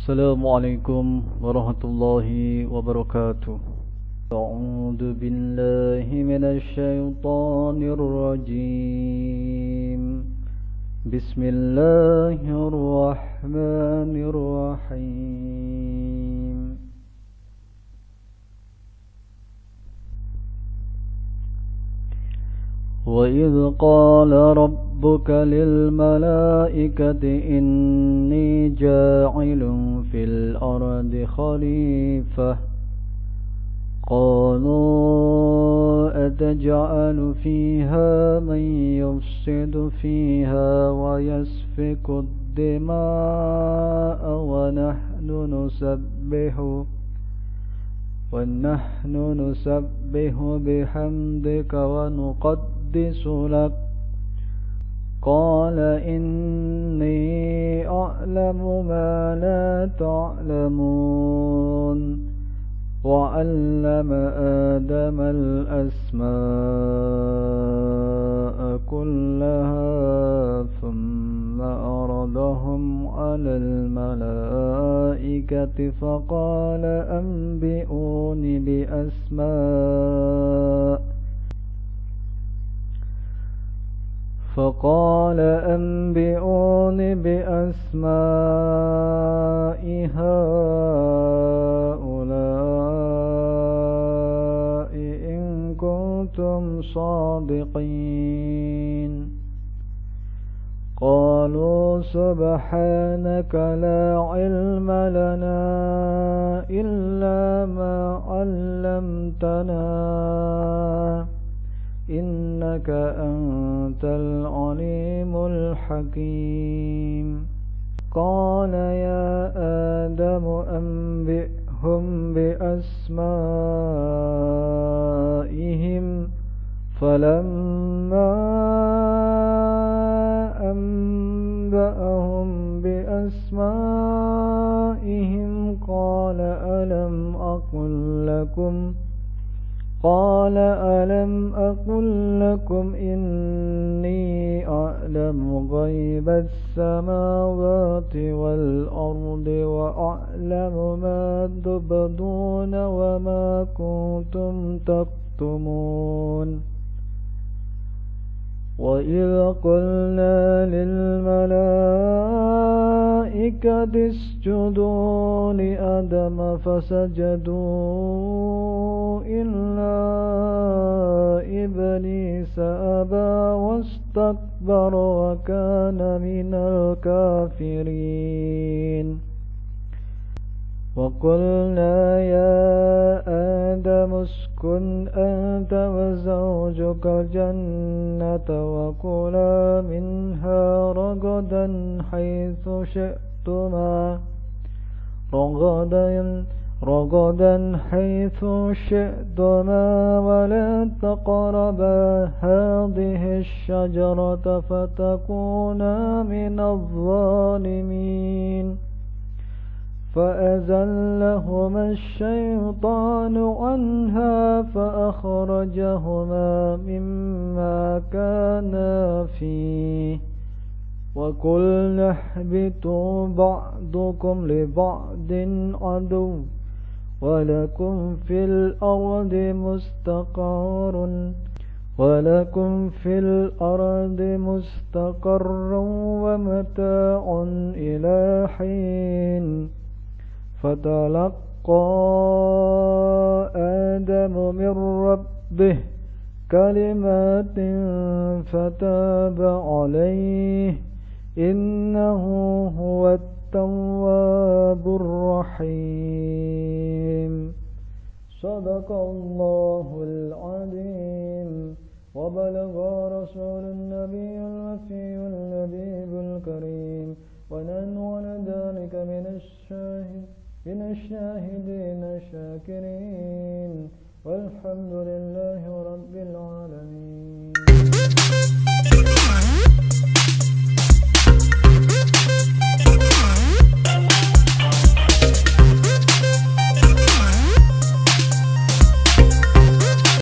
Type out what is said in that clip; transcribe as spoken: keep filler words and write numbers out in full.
Assalamualaikum warahmatullahi wabarakatuh. A'udzu billahi minasy syaithanir rajim. Bismillahirrahmanirrahim. وَإِذْ قَالَ رَبُّكَ لِلْمَلَائِكَةِ إِنِّي جَاعِلٌ فِي الْأَرْضِ خَلِيفَةً قَالُوا أَتَجْعَلُ فِيهَا مَن يُفْسِدُ فِيهَا وَيَسْفِكُ الدِّمَاءَ وَنَحْنُ نُسَبِّحُ وَنَحْنُ نُسَبِّحُ بِحَمْدِكَ وَنُقَدِّسُ لَكَ قَالَ إِنِّي أَعْلَمُ مَا لَا تَعْلَمُونَ وَعَلَّمَ آدَمَ الْأَسْمَاءَ كُلَّهَا ثُمَّ عَرَضَهُمْ عَلَى الْمَلَائِكَةِ فَقَالَ أَنبِئُونِي بِأَسْمَاءِ فَقَالَ أَنبِئُونِي بِأَسْمَاءِ هَؤُلَاءِ إِن كُنتُمْ صَادِقِينَ قَالُوا سُبْحَانَكَ لَا عِلْمَ لَنَا إِلَّا مَا عَلَّمْتَنَا إِنَّكَ أَنْتَ الْعَلِيمُ الْحَكِيمُ قَالَ يَا آدَمُ أَنبِئْهُم بِأَسْمَائِهِمْ فَلَمَّا أَنبَأَهُم بِأَسْمَائِهِمْ قَالَ أَلَمْ أَقُل لَّكُمْ قال ألم أقل لكم إني أعلم غيب السماوات والأرض وأعلم ما تبدون وما كنتم تكتمون وإذ قلنا للملائكة اسجدوا لآدم فسجدوا إلا إبليس أبى واستكبر وكان من الكافرين وقلنا يا آدم اسكن أنت وزوجك الجنة وكلا منها رغدا حيث شئتما رغدا رغدا حيث شئتما ولا تقربا هذه الشجرة فتكونا من الظالمين فأزلهما الشيطان عنها فأخرجهما مما كانا فيه وقلنا اهبطوا بعضكم لبعض عدو ولكم في الأرض مستقر ولكم في الأرض مستقر ومتاع إلى حين فتلقى آدم من ربه كلمات فتاب عليه إنه هو التواب الرحيم صدق الله العظيم وبلغ رسول النبي الوفي النبي الكريم ونحن على ذلك من الشاهد من الشاهدين الشاكرين والحمد لله رب العالمين.